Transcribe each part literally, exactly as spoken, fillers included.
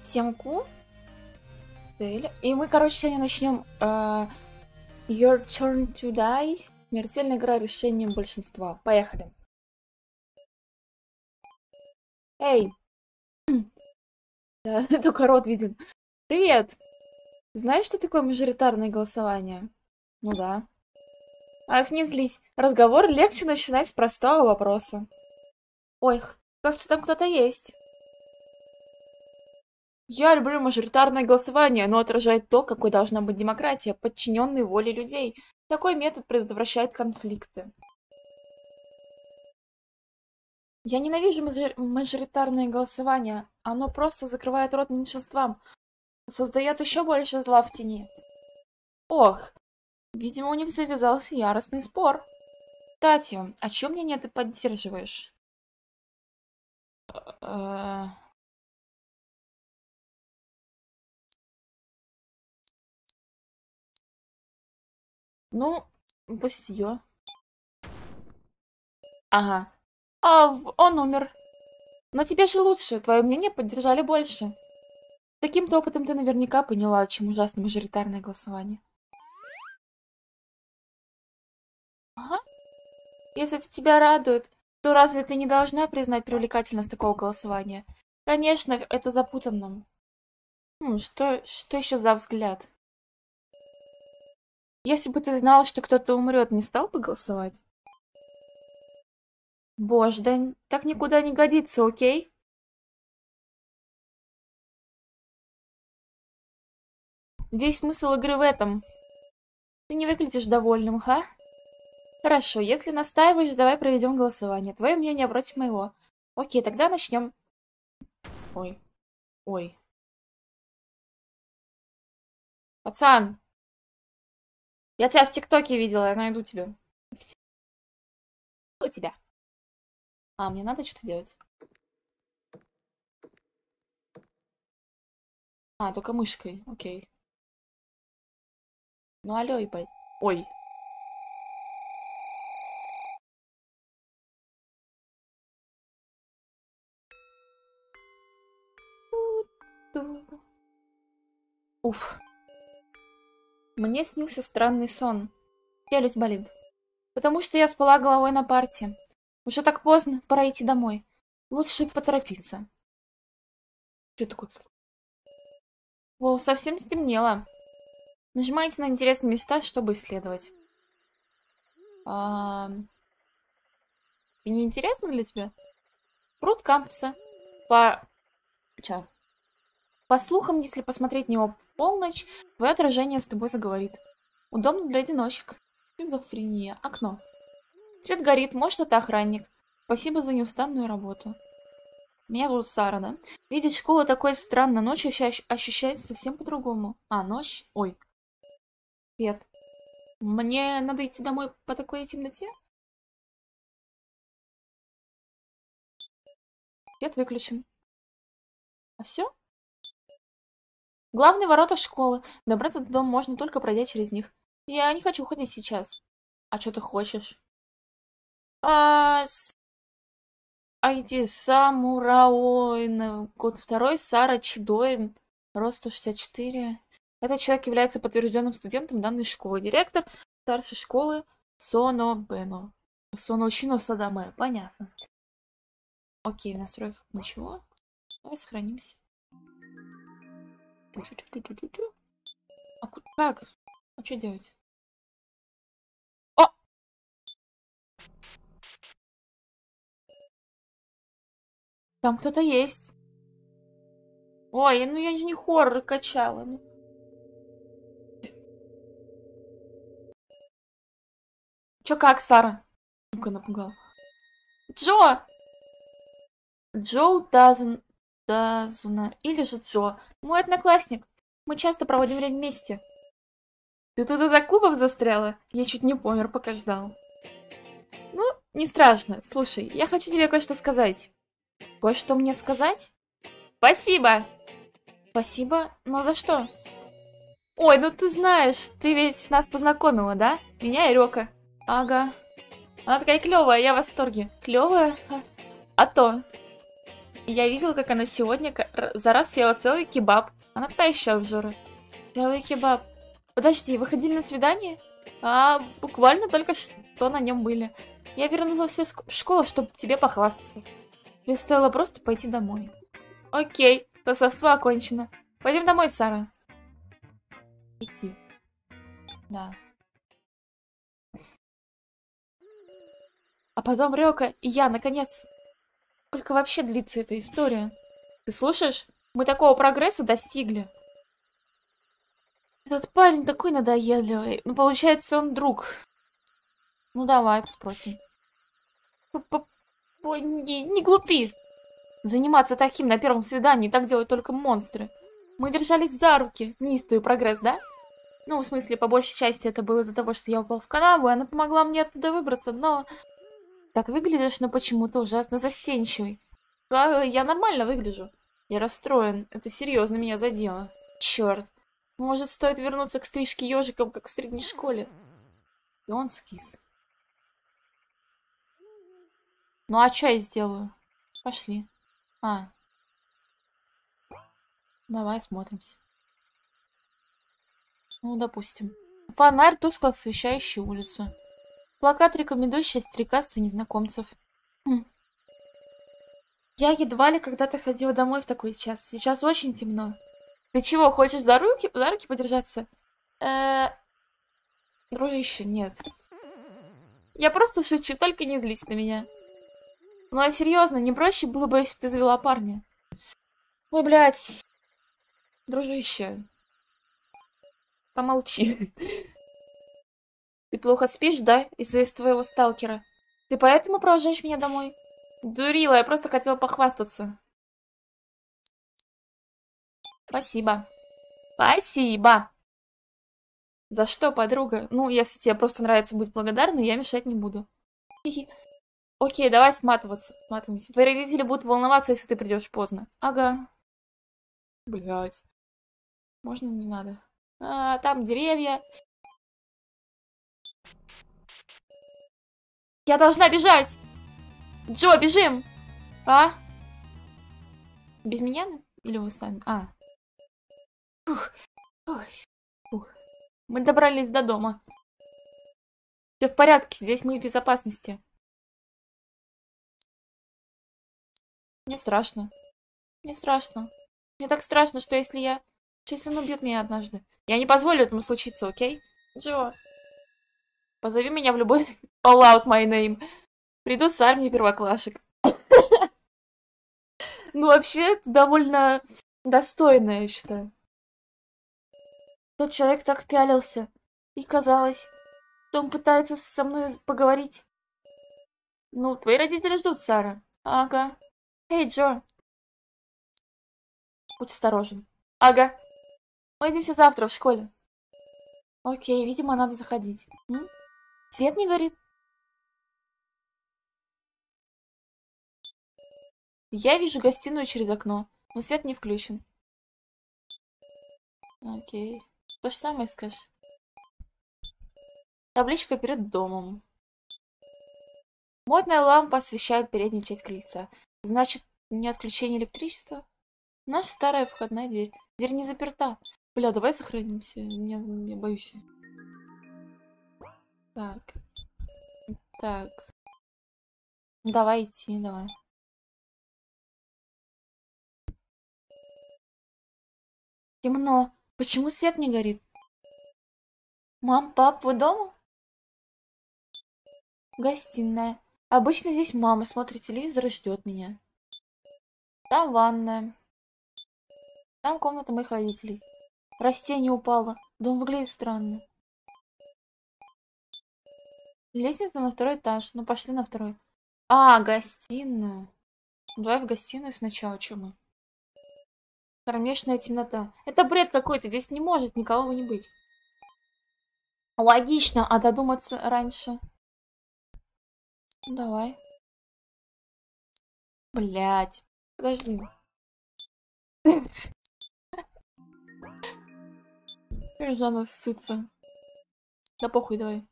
Всем ку. И мы, короче, сегодня начнем uh, Your Turn to Die. Смертельная игра решением большинства. Поехали. Эй! Да, только рот виден. Привет! Знаешь, что такое мажоритарное голосование? Ну да. Ах, не злись. Разговор легче начинать с простого вопроса. Ой, кажется, там кто-то есть. Я люблю мажоритарное голосование. Оно отражает то, какой должна быть демократия, подчиненной воле людей. Такой метод предотвращает конфликты. Я ненавижу мажор... мажоритарное голосование. Оно просто закрывает рот меньшинствам. Создает еще больше зла в тени. Ох, видимо, у них завязался яростный спор. Кстати, а чё мнение ты поддерживаешь? Э-э... Ну, пусть ее. Ага. А, он умер. Но тебе же лучше, твое мнение поддержали больше. Таким-то опытом ты наверняка поняла, чем ужасно мажоритарное голосование. Ага. Если это тебя радует, то разве ты не должна признать привлекательность такого голосования? Конечно, это запутанно. Хм, что, что еще за взгляд? Если бы ты знала, что кто-то умрет, не стал бы голосовать? Боже, да так никуда не годится, окей? Весь смысл игры в этом. Ты не выглядишь довольным, ха? Хорошо, если настаиваешь, давай проведем голосование. Твое мнение против моего. Окей, тогда начнем. Ой. Ой. Пацан! Я тебя в ТикТоке видела, я найду тебя. Что у тебя? А, мне надо что-то делать. А, только мышкой, окей. Ну алло, ебать. Ой. Уф. Мне снился странный сон. Челюсть болит. Потому что я спала головой на парте. Уже так поздно, пора идти домой. Лучше поторопиться. Что такое? О, совсем стемнело. Нажимайте на интересные места, чтобы исследовать. А... И не интересно для тебя? Пруд кампуса. По... Ча. По слухам, если посмотреть на него в полночь, твое отражение с тобой заговорит. Удобно для одиночек. Шизофрения. Окно. Свет горит, может, это охранник. Спасибо за неустанную работу. Меня зовут Сара, да? Видеть школу такой странно ночью ощущается совсем по-другому. А, ночь? Ой. Свет. Мне надо идти домой по такой темноте? Свет выключен. А все? Главные ворота школы. Добраться до дома можно только пройдя через них. Я не хочу ходить сейчас. А что ты хочешь? А... ай ди Самураоин. Год второй. Сара Чидоин. Рост сто шестьдесят четыре. Этот человек является подтвержденным студентом данной школы. Директор старшей школы Соно Бено. Соно Чино Садаме. Понятно. Окей, в настройках ничего. Давай сохранимся. А как? А что делать? О! Там кто-то есть. Ой, ну я не хоррор качала. Ну. Чё как, Сара? Ну-ка, напугал. Джо! Джо Дазун... Дазуна. Или же Джо. Мой одноклассник. Мы часто проводим время вместе. Ты тут из-за клубов застряла? Я чуть не помер, пока ждал. Ну, не страшно. Слушай, я хочу тебе кое-что сказать. Кое-что мне сказать? Спасибо! Спасибо? Но за что? Ой, ну ты знаешь, ты ведь нас познакомила, да? Меня и Рёка. Ага. Она такая клевая, я в восторге. Клевая? А, а то. Я видела, как она сегодня за раз съела целый кебаб. Она та еще обжора. Целый кебаб. Подожди, вы ходили на свидание? А, буквально только что на нем были. Я вернулась в школу, чтобы тебе похвастаться. Тебе стоило просто пойти домой. Окей, хвастовство окончено. Пойдем домой, Сара. Идти. Да. А потом Рёка и я, наконец. Сколько вообще длится эта история? Ты слушаешь? Мы такого прогресса достигли. Этот парень такой надоедливый. Ну, получается, он друг. Ну, давай, спросим. Не, не глупи. Заниматься таким на первом свидании так делают только монстры. Мы держались за руки. Неистовый прогресс, да? Ну, в смысле, по большей части это было из-за того, что я упал в канаву, и она помогла мне оттуда выбраться, но... Так выглядишь, но почему-то ужасно застенчивый. Я нормально выгляжу. Я расстроен. Это серьезно меня задело. Черт. Может, стоит вернуться к стрижке ежиком, как в средней школе? И он скис. Ну а что я сделаю? Пошли. А. Давай смотримся. Ну, допустим. Фонарь, тускло освещающий улицу. Плакат, рекомендующий стрекаться незнакомцев. Хм. Я едва ли когда-то ходила домой в такой час. Сейчас очень темно. Ты чего, хочешь за руки, за руки подержаться? Э-э... Дружище, нет. Я просто шучу, только не злись на меня. Ну а серьезно, не проще было бы, если бы ты завела парня? Ой, блядь. Дружище. Помолчи. Ты плохо спишь, да? Из-за твоего сталкера. Ты поэтому провожаешь меня домой? Дурила, я просто хотела похвастаться. Спасибо. Спасибо. За что, подруга? Ну, если тебе просто нравится быть благодарной, я мешать не буду. Окей, давай сматываться. Сматываемся. Твои родители будут волноваться, если ты придешь поздно. Ага. Блять. Можно, не надо. А, там деревья. Я должна бежать! Джо, бежим! А? Без меня? Или вы сами? А. Фух. Фух. Мы добрались до дома. Все в порядке, здесь мы в безопасности. Мне страшно. Мне страшно. Мне так страшно, что если я... Что если он убьет меня однажды? Я не позволю этому случиться, окей? Джо. Позови меня в любой... All out my name. Приду с армией первоклашек. Ну, вообще, это довольно достойно, я считаю. Тот человек так пялился. И казалось, что он пытается со мной поговорить. Ну, твои родители ждут, Сара. Ага. Эй, Джо. Будь осторожен. Ага. Мы увидимся завтра в школе. Окей, видимо, надо заходить. М? Свет не горит? Я вижу гостиную через окно, но свет не включен. Окей. То же самое скажешь. Табличка перед домом. Модная лампа освещает переднюю часть крыльца. Значит, не отключение электричества? Наша старая входная дверь. Дверь не заперта. Бля, давай сохранимся. Я, я боюсь. Так. Так. Давай идти, давай. Темно. Почему свет не горит? Мам, пап, вы дома? Гостиная. Обычно здесь мама смотрит телевизор и ждет меня. Там ванная. Там комната моих родителей. Растение упало. Дом выглядит странно. Лестница на второй этаж. Ну, пошли на второй. А, гостиную. Давай в гостиную сначала. Чё мы? Кромешная темнота. Это бред какой-то. Здесь не может никого не быть. Логично, а додуматься раньше. Давай. Блять. Подожди. Как же она ссыться. Да похуй, давай.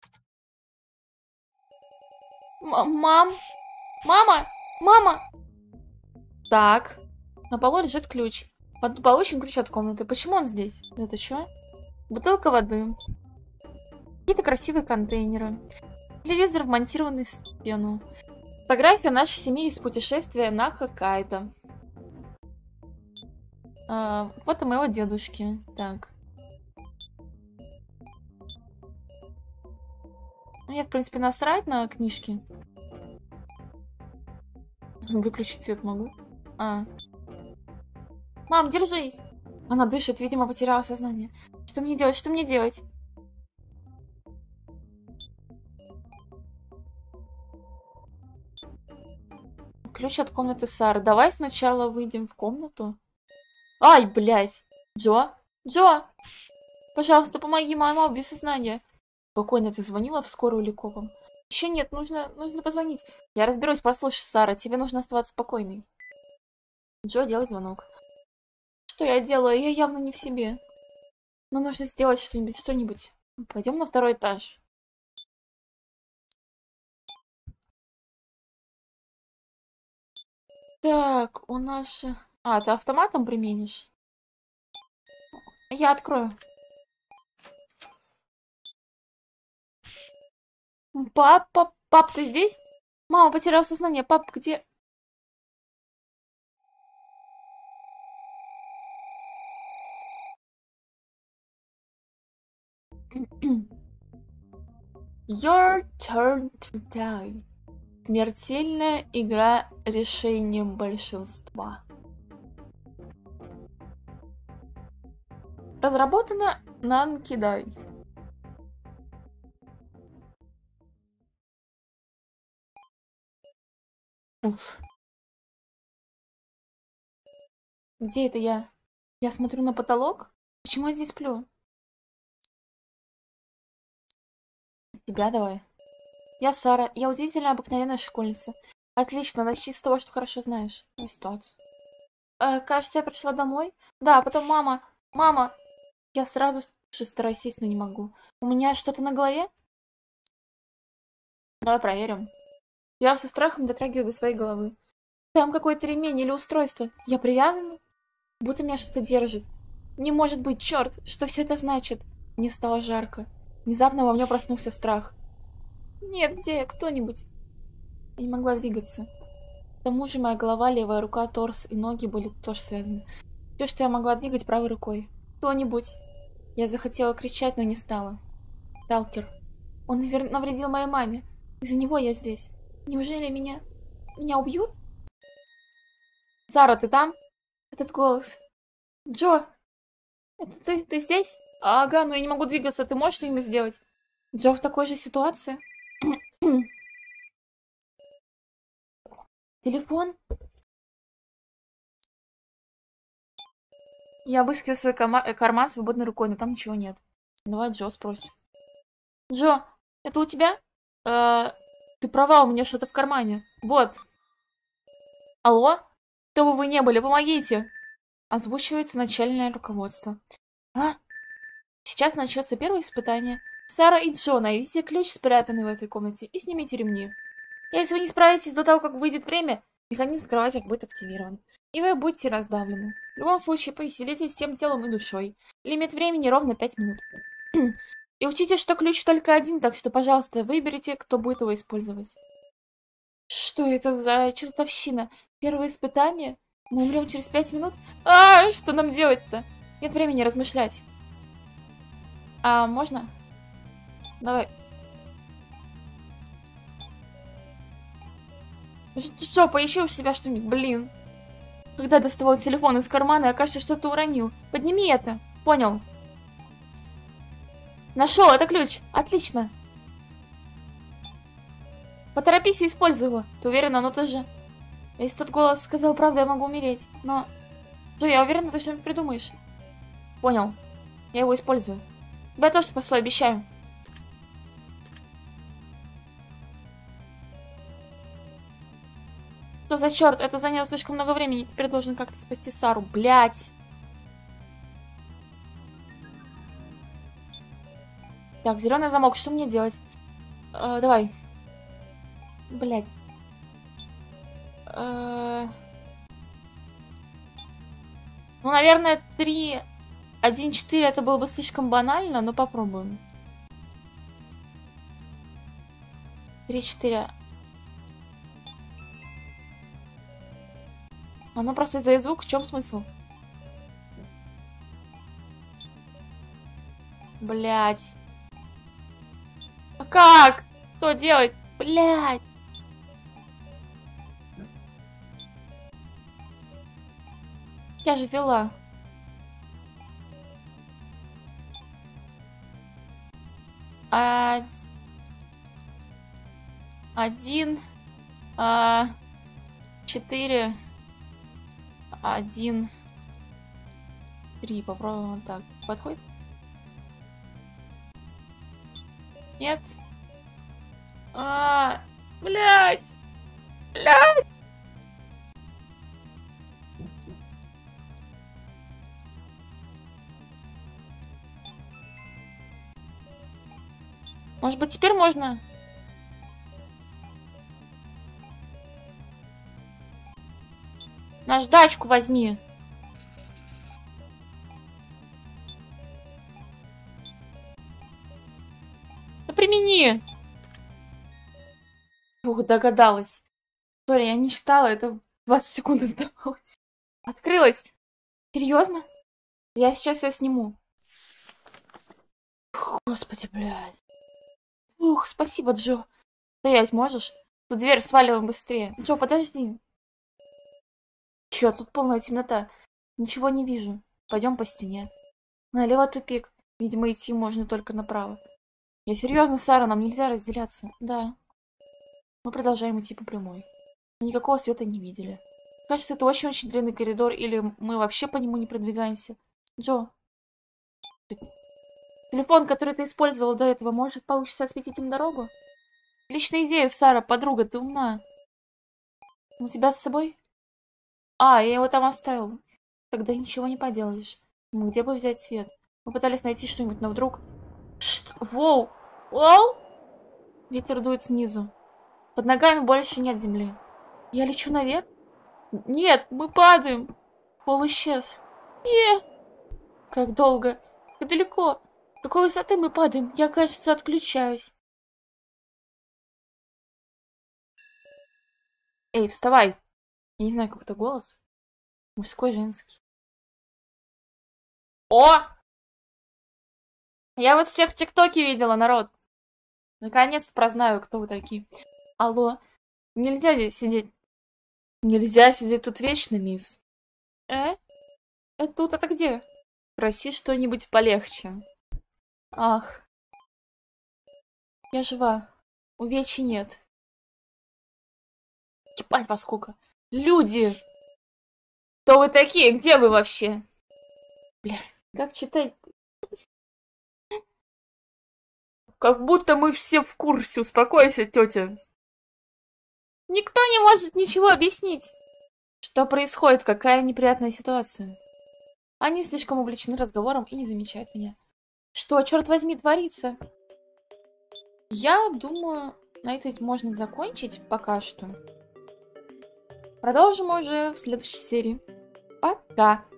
М мам? Мама? Мама? Так. На полу лежит ключ. Под- Получен ключ от комнаты. Почему он здесь? Это что? Бутылка воды. Какие-то красивые контейнеры. Телевизор, вмонтированный в стену. Фотография нашей семьи из путешествия на Хоккайдо. А, фото моего дедушки. Так. Мне, в принципе, насрать на книжки. Выключить свет могу. А. Мам, держись! Она дышит, видимо, потеряла сознание. Что мне делать? Что мне делать? Ключ от комнаты Сары. Давай сначала выйдем в комнату. Ай, блядь! Джо? Джо! Пожалуйста, помоги, мама, без сознания. Спокойно, ты звонила в скорую или копом? Еще нет, нужно, нужно позвонить. Я разберусь, послушай, Сара, тебе нужно оставаться спокойной. Джо делает звонок. Что я делаю? Я явно не в себе. Но нужно сделать что-нибудь, что-нибудь. Пойдем на второй этаж. Так, у нас же... А, ты автоматом применишь? Я открою. Папа, пап, ты здесь? Мама потеряла сознание. Пап, где? Your turn to die. Смертельная игра решением большинства. Разработана на Анкидай. Уф. Где это я? Я смотрю на потолок? Почему я здесь сплю? Тебя давай. Я Сара. Я удивительно обыкновенная школьница. Отлично, начни с того, что хорошо знаешь. Ситуацию. Э, кажется, я пришла домой. Да, потом мама. Мама. Я сразу же стараюсь сесть, но не могу. У меня что-то на голове? Давай проверим. Я со страхом дотрагиваюсь до своей головы. Там какой-то ремень или устройство. Я привязана? Будто меня что-то держит. Не может быть, черт! Что все это значит? Мне стало жарко. Внезапно во мне проснулся страх. Нет, где я? Кто-нибудь? Я не могла двигаться. К тому же моя голова, левая рука, торс и ноги были тоже связаны. Все, что я могла двигать правой рукой. Кто-нибудь? Я захотела кричать, но не стала. Сталкер. Он навредил моей маме. Из-за него я здесь. Неужели меня... Меня убьют? Сара, ты там? Этот голос. Джо! Это ты? Ты здесь? Ага, но я не могу двигаться. Ты можешь что-нибудь сделать? Джо в такой же ситуации? Телефон? Я обыскиваю свой карман свободной рукой, но там ничего нет. Давай Джо спросим. Джо, это у тебя? Э, ты права, у меня что-то в кармане. Вот. Алло? Кто бы вы не были, помогите! Озвучивается начальное руководство. А? Сейчас начнется первое испытание. Сара и Джо, найдите ключ, спрятанный в этой комнате, и снимите ремни. Если вы не справитесь до того, как выйдет время, механизм скрывателя будет активирован. И вы будете раздавлены. В любом случае, повеселитесь всем телом и душой. Лимит времени ровно пять минут. И учтите, что ключ только один, так что, пожалуйста, выберите, кто будет его использовать. Что это за чертовщина? Первое испытание? Мы умрем через пять минут? А, что нам делать-то? Нет времени размышлять. А, можно? Давай. Что, поищи у себя что-нибудь, блин. Когда доставал телефон из кармана, я, кажется, что-то уронил. Подними это. Понял. Нашел, это ключ. Отлично. Поторопись и используй его. Ты уверена, но ты же... Если тот голос сказал правду, я могу умереть. Но... Джо, я уверена, ты что-нибудь придумаешь. Понял. Я его использую. Тебя тоже спасу, обещаю. Что за черт? Это заняло слишком много времени. Теперь должен как-то спасти Сару. Блять. Так, зеленый замок. Что мне делать? Э, давай. Блять. Э... Ну, наверное, три, один, четыре это было бы слишком банально, но попробуем. три, четыре. Оно просто издает звук. В чем смысл? Блять. А как? Что делать? Блять. Я же вела. А... Один. А... Четыре. Один. Три. Попробуем вот так. Подходит? Нет. А, блядь. Блядь. Может быть, теперь можно? Наждачку возьми. Да примени. Ух, догадалась. Сори, я не читала, это двадцать секунд оставалось. Открылась. Серьезно? Я сейчас все сниму. Фух, господи, блядь. Ух, спасибо, Джо. Стоять можешь? Тут дверь сваливаем быстрее. Джо, подожди. Чё, тут полная темнота. Ничего не вижу. Пойдем по стене. Налево тупик. Видимо, идти можно только направо. Я серьезно, Сара, нам нельзя разделяться. Да. Мы продолжаем идти по прямой. Мы никакого света не видели. Кажется, это очень-очень длинный коридор, или мы вообще по нему не продвигаемся. Джо. Телефон, который ты использовал до этого, может получится осветить им дорогу? Отличная идея, Сара, подруга, ты умна. У тебя с собой? А, я его там оставил. Тогда ничего не поделаешь. Ну, где бы взять свет? Мы пытались найти что-нибудь, но вдруг... Что? Воу! Воу! Ветер дует снизу. Под ногами больше нет земли. Я лечу наверх? Нет, мы падаем. Пол исчез. Не! Как долго? Как далеко? С какой высоты мы падаем? Я, кажется, отключаюсь. Эй, вставай! Я не знаю, как это голос. Мужской, женский. О! Я вас всех в ТикТоке видела, народ. Наконец-то прознаю, кто вы такие. Алло. Нельзя здесь сидеть. Нельзя сидеть тут вечно, мисс. Э? Это тут, это где? Проси что-нибудь полегче. Ах. Я жива. Увечий нет. Ебать вас сколько. Люди! Кто вы такие? Где вы вообще? Блядь, как читать? Как будто мы все в курсе. Успокойся, тетя. Никто не может ничего объяснить. Что происходит? Какая неприятная ситуация. Они слишком увлечены разговором и не замечают меня. Что, черт возьми, творится? Я думаю, на этом можно закончить пока что. Продолжим уже в следующей серии. Пока!